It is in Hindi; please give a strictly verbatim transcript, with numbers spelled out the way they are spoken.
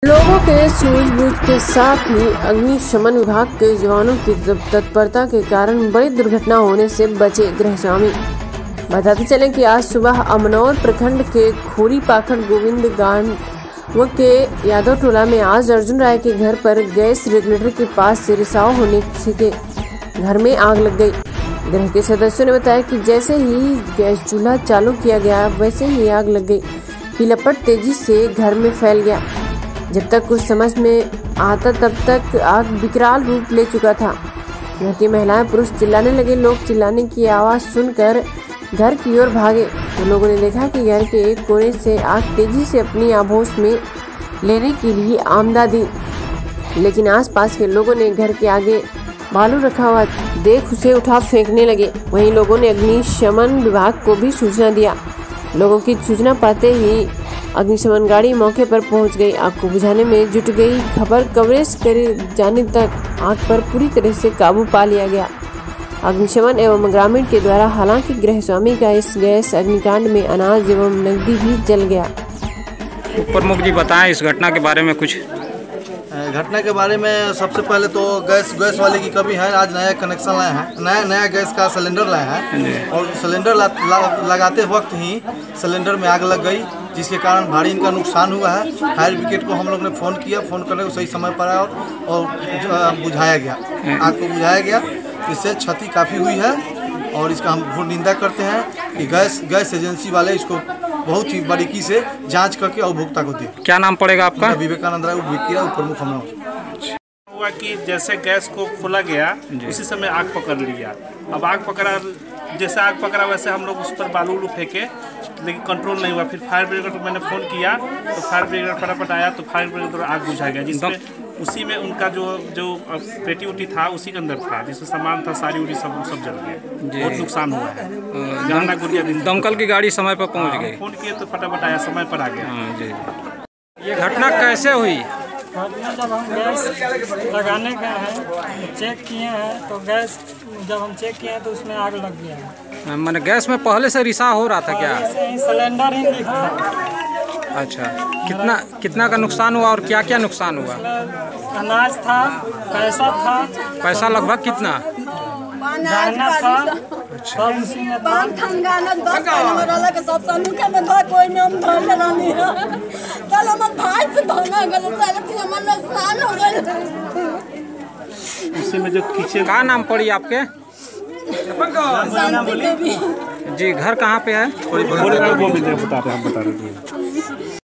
लोगों के सूझबूझ के साथ ही अग्निशमन विभाग के जवानों की तत्परता के कारण बड़ी दुर्घटना होने से बचे गृहस्वामी। बताते चले कि आज सुबह अमनौर प्रखंड के खोरी पाखड़ गोविंद गांव के यादव टोला में आज अर्जुन राय के घर पर गैस रेगुलेटर के पास से रिसाव होने से घर में आग लग गई। घर के सदस्यों ने बताया कि जैसे ही गैस चूल्हा चालू किया गया वैसे ही आग लग गई कि लपट तेजी से घर में फैल गया। जब तक कुछ समझ में आता तब तक आग विकराल रूप ले चुका था। घर की महिलाएं पुरुष चिल्लाने लगे। लोग चिल्लाने की आवाज़ सुनकर घर की ओर भागे तो लोगों ने देखा कि घर के एक कोने से आग तेजी से अपनी आभोश में लेने के लिए आमदा दी, लेकिन आसपास के लोगों ने घर के आगे बालू रखा हुआ देख उसे उठा फेंकने लगे। वहीं लोगों ने अग्निशमन विभाग को भी सूचना दिया। लोगों की सूचना पाते ही अग्निशमन गाड़ी मौके पर पहुंच गई, आग को बुझाने में जुट गई। खबर कवरेज करे जाने तक आग पर पूरी तरह से काबू पा लिया गया। अग्निशमन एवं ग्रामीण के द्वारा हालांकि गृहस्वामी का इस गैस अग्निकांड में अनाज एवं नकदी भी जल गया। प्रमुख जी बताएं इस घटना के बारे में कुछ। घटना के बारे में सबसे पहले तो गैस गैस वाले की कमी है। आज नया कनेक्शन लाए हैं, नया नया गैस का सिलेंडर लाए हैं और सिलेंडर ला, ला, लगाते वक्त ही सिलेंडर में आग लग गई, जिसके कारण भारी इनका नुकसान हुआ है। फायर ब्रिगेड को हम लोग ने फ़ोन किया, फ़ोन करने को सही समय पर आया और, और बुझाया गया, आग को बुझाया गया। इससे क्षति काफ़ी हुई है और इसका हम घोर निंदा करते हैं कि गैस गैस एजेंसी वाले इसको बहुत ही बारीकी से जांच करके उपभोक्ता को दे। क्या नाम पड़ेगा आपका? विवेकानंद राय प्रमुख हम लोग। हुआ कि जैसे गैस को खोला गया उसी समय आग पकड़ लिया। अब आग पकड़ा, जैसे आग पकड़ा वैसे हम लोग उस पर बालू उलू फेंके, लेकिन कंट्रोल नहीं हुआ। फिर फायर ब्रिगेड को मैंने फ़ोन किया तो फायर ब्रिगेड फटाफट आया तो फायर ब्रिगेड द्वारा आग बुझा गया, जिसमें उसी में उनका जो जो पेटी उटी था उसी के अंदर था, जिसमें सामान था, सारी उड़ी सब सब जल गया। बहुत नुकसान हुआ है। गंदा गुड़िया दमकल की गाड़ी समय पर पहुंच गई। फ़ोन किए तो फटाफट आया, समय पर आ गया। ये घटना कैसे हुई? घटना जब हम गैस लगाने गए हैं, चेक किए हैं तो गैस जब हम चेक किए हैं तो उसमें आग लग गया है। मैंने गैस में पहले से रिसाव हो रहा था क्या? सिलेंडर ही लीक था। अच्छा, कितना कितना का नुकसान हुआ और क्या क्या नुकसान हुआ? अनाज था, पैसा था। पैसा लगभग कितना? गहना था, सब उसी में था। उसी में जो खींचे। क्या नाम पड़ी आपके? जी, घर कहाँ पे है? बता रहे हैं, बता रहे हैं।